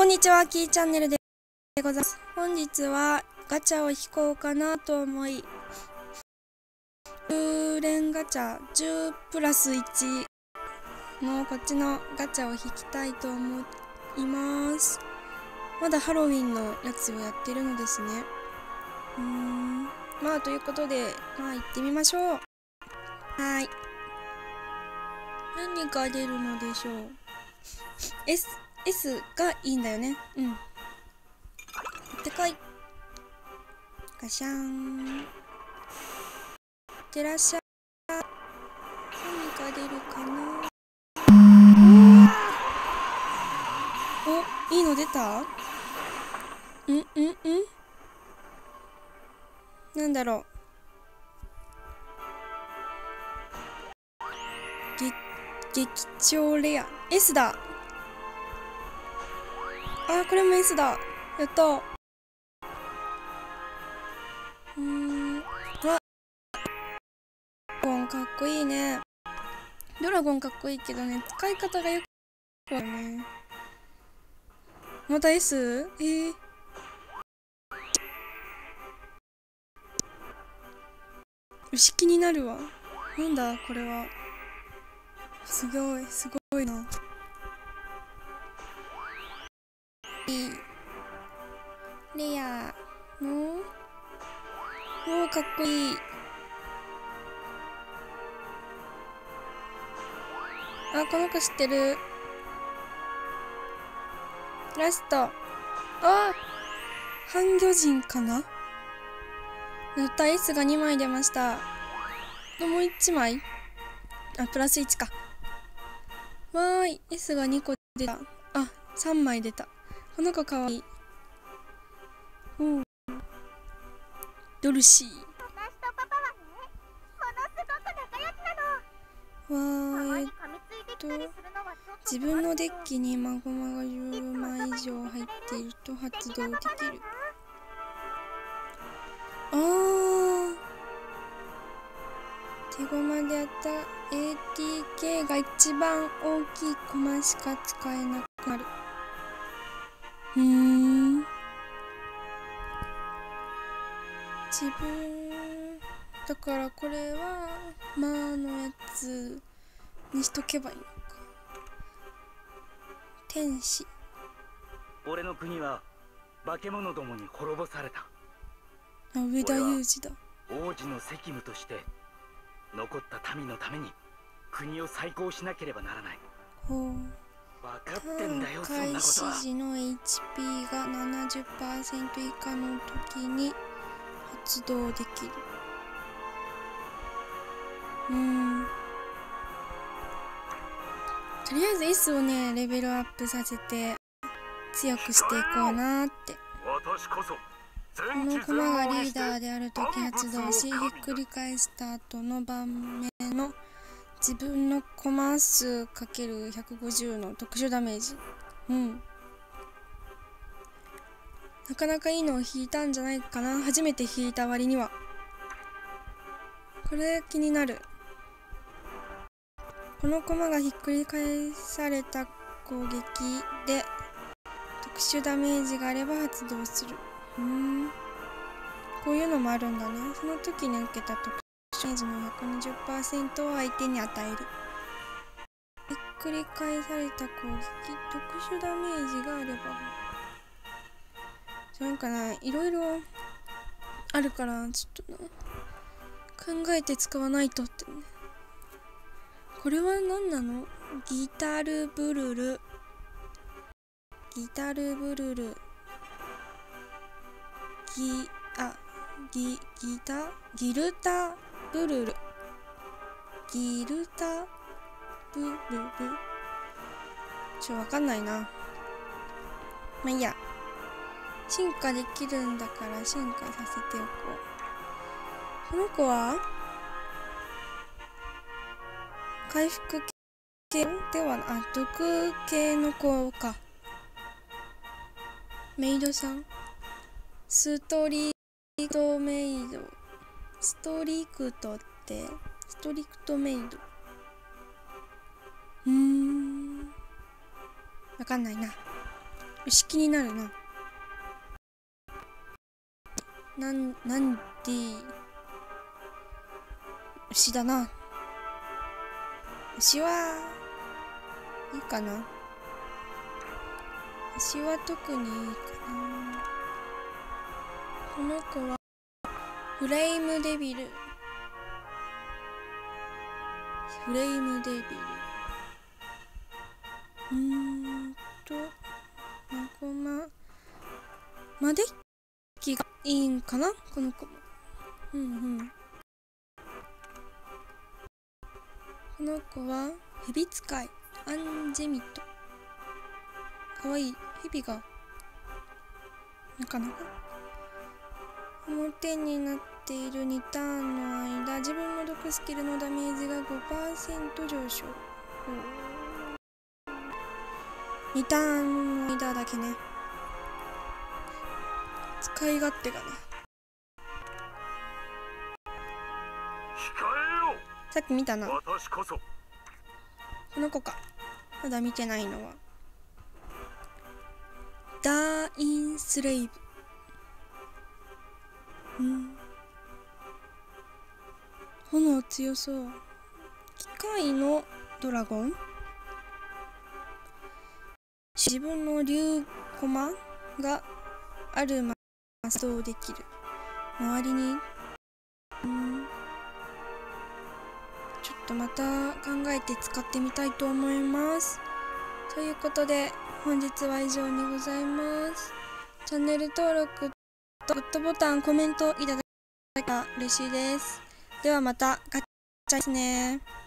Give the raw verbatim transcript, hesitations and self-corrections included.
こんにちは、キーチャンネルでございます。本日はガチャを引こうかなと思い、じゅう連ガチャじゅうプラスいちのこっちのガチャを引きたいと思います。まだハロウィンのやつをやってるのですね。うーん。まあということで、まあ行ってみましょう。はーい。何が出るのでしょう。S、S がいいんだよね。うん。行ってこい。ガシャーン。いってらっしゃい。何が出るかな。お、いいの出た？んんんなんだろう。げ劇場レア S だ。あ、これも S だ。やった。うーん。わ、ドラゴンかっこいいね。ドラゴンかっこいいけどね、使い方がよくわかるね。また S？ えー、牛気になるわ。なんだこれは。すごい、すごいな。いい。レアのおー、かっこいい。あ、この子知ってる。ラスト。ああ、半魚人かな。やった。 S がにまい出ました。もういちまい、あ、プラスいちか。わーい、 S がにこ出た。あ、さんまい出た。この子かわいい。おう、ドルシー。わー、えっと自分のデッキにマゴマがじゅうまい以上入っていると発動できる。あー、手駒でやった エーティーケー が一番大きい駒しか使えなくなる。うーん、自分だからこれはまあのやつにしとけばいいのか。天使。 俺の国は化け物どもに滅ぼされた。 あ、上田裕二だ。 王子の責務として残った民のために国を再興しなければならない。 ほう。 分かってんだよ、そん開なことは。 始時の エイチピー が ななじゅっパーセント 以下の時に発動できる。うーん、とりあえず S をねレベルアップさせて強くしていこうなーって。 私こそこの駒がリーダーである時発動し、ひっくり返した後の盤面の自分のコマ数 かけるひゃくごじゅう の特殊ダメージ。うん、なかなかいいのを引いたんじゃないかな。初めて引いた割には。これ気になる。このコマがひっくり返された攻撃で特殊ダメージがあれば発動する。うーん、こういうのもあるんだね。その時に受けた特殊ダメージの ひゃくにじゅっパーセント を相手に与える。ひっくり返された攻撃、特殊ダメージがあれば、なんかな、いろいろあるからちょっとな考えて使わないとってね。これは何なの？ギタルブルル、ギタルブルル、ギ、あ、ギ、ギタ、ギルタブルル、ギルタブルル、ちょ、わかんないな。まあいいや。進化できるんだから進化させておこう。この子は回復系では、あ、毒系の子か。メイドさん。ストリクトメイド。ストリクトって、ストリクトメイド。うーん。わかんないな。 牛気になるな。なん、なんで、牛だな。牛は、いいかな。牛は特にいいかな。この子は、フレイムデビル。フレイムデビル。うーんと、マゴマ、マデッキがいいんかなこの子も。うんうん。この子は、ヘビ使い、アンジェミット。かわいい。ヘビが、なかなか。表になっているにターンの間、自分の毒スキルのダメージが ごパーセント 上昇。にターンの間だけね。使い勝手がね。さっき見たな。 私こそ。 この子か。まだ見てないのは。ダーインスレイブ。うん。炎強そう。機械のドラゴン。自分の竜駒があるまま発動できる。周りに、うん、ちょっとまた考えて使ってみたいと思います。ということで本日は以上にございます。チャンネル登録とグッドボタン、コメントいただけたら嬉しいです。ではまたガチャですね。